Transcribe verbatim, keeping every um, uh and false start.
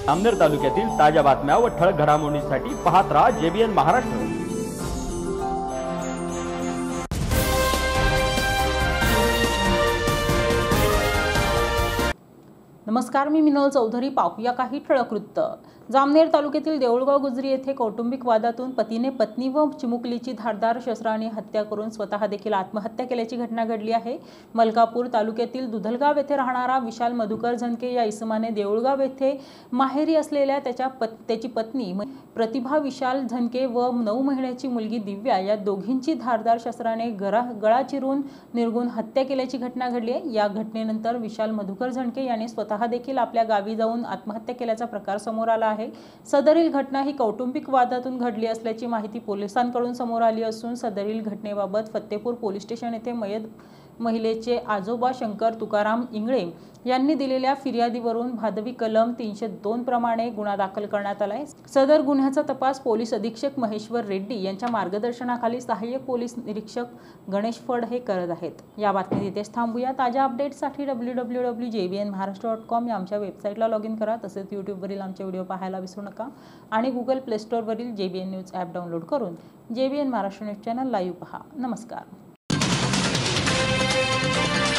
जामनेर तालुक्यातील ताज्या बातम्या व ठळक घडामोडींसाठी पाहत राहा जेबीएन महाराष्ट्र। नमस्कार, मी मिनल चौधरी। पाहूया काही ठळक वृत्त। जामनेर तालुक्यातील देऊळगाव गुजरी येथे कौटुंबिक वादातून पतीने पत्नी व चिमुकलीची धारदार शस्त्राने हत्या करून स्वतः देखील आत्महत्या केल्याची घटना घडली आहे। मलकापूर तालुक्यातील दुधलगाव येथे राहणारा विशाल मधुकर झणके या इसमाने देऊळगाव येथे माहेरी असलेल्या त्याच्या पत त्याची पत्नी प्रतिभा विशाल झणके व नऊ महिन्याची मुलगी दिव्या या दोघींची धारदार शस्त्राने गळा गळा चिरून निर्गुण हत्या केल्याची घटना घडली आहे। या घटनेनंतर विशाल मधुकर झणके यांनी स्वतः देखील आपल्या गावी जाऊन आत्महत्या केल्याचा प्रकार समोर आला आहे। सदरील घटना ही कौटुंबिक वादातून घडली असल्याची माहिती पोलिसांकडून समोर आली असून सदरील घटनेबाबत फत्तेपूर पोलीस स्टेशन येथे मयत महिलेचे आजोबा शंकर तुकाराम इंगळे यांनी दिलेल्या फिर्यादीवरून भादवी कलम तीनशे दोन प्रमाणे गुन्हा दाखल करण्यात आला आहे। सदर गुन्ह्याचा तपास पोलीस अधीक्षक महेश्वर रेड्डी यांच्या मार्गदर्शनाखाली सहाय्यक पोलीस निरीक्षक गणेश फड हे करत आहेत। या बातमीत इथेच थांबूया। ताज्या अपडेट्ससाठी W W W dot J B N Maharashtra dot com या आमच्या वेबसाईटला लॉग इन करा। तसेच यूट्यूबवरील आमचे व्हिडिओ पाहायला विसरू नका आणि गुगल प्ले स्टोअरवरील J B N news app download करून J B N Maharashtra news channel live पहा। नमस्कार।